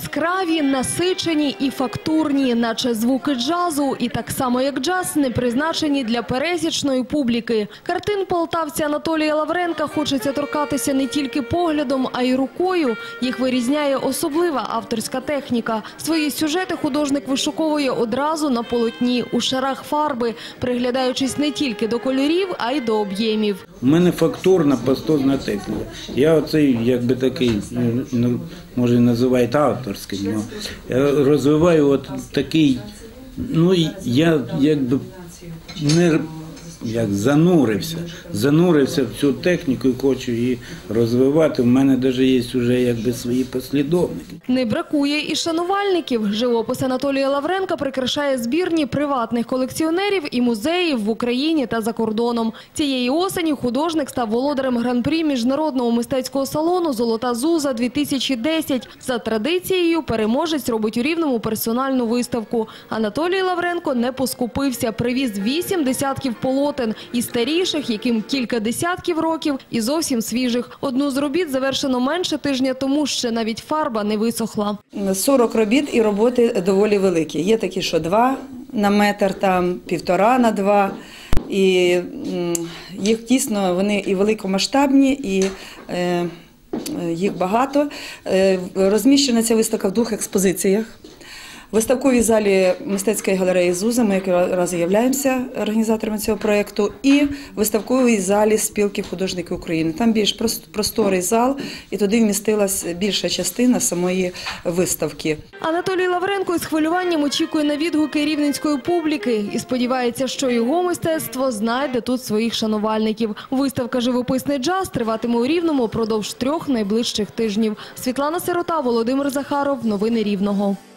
Яскраві, насичені і фактурні, наче звуки джазу, і так само як джаз, не призначені для пересічної публіки. Картин полтавця Анатолія Лавренка хочеться торкатися не тільки поглядом, а й рукою. Їх вирізняє особлива авторська техніка. Свої сюжети художник вишуковує одразу на полотні, у шарах фарби, приглядаючись не тільки до кольорів, а й до об'ємів. У мене фактурна, пастозна техніка. Я оцей, якби такий, може називають авторським, я розвиваю от такий, я якби не занурився в цю техніку і хочу її розвивати. У мене навіть є вже якби свої послідовники. Не бракує і шанувальників. Живопис Анатолія Лавренка прикрашає збірні приватних колекціонерів і музеїв в Україні та за кордоном. Цієї осені художник став володарем гран-прі міжнародного мистецького салону «Золота Зуза-2010». За традицією переможець робить у Рівному персональну виставку. Анатолій Лавренко не поскупився, привіз 8 десятків полотен. І старіших, яким кілька десятків років, і зовсім свіжих. Одну з робіт завершено менше тижня тому, ще навіть фарба не висохла. 40 робіт і роботи доволі великі. Є такі, що 2 на метр, там 1,5 на 2. І їх дійсно, вони і великомасштабні, і їх багато. Розміщена ця виставка в 2 експозиціях. В виставковій залі мистецької галереї «Зуза», ми якраз і являємося організаторами цього проєкту, і в виставковій залі спілки художників України. Там більш просторий зал, і туди вмістилась більша частина самої виставки. Анатолій Лавренко із хвилюванням очікує на відгуки рівненської публіки і сподівається, що його мистецтво знайде тут своїх шанувальників. Виставка «Живописний джаз» триватиме у Рівному продовж 3 найближчих тижнів. Світлана Сирота, Володимир Захаров. Новини Рівного.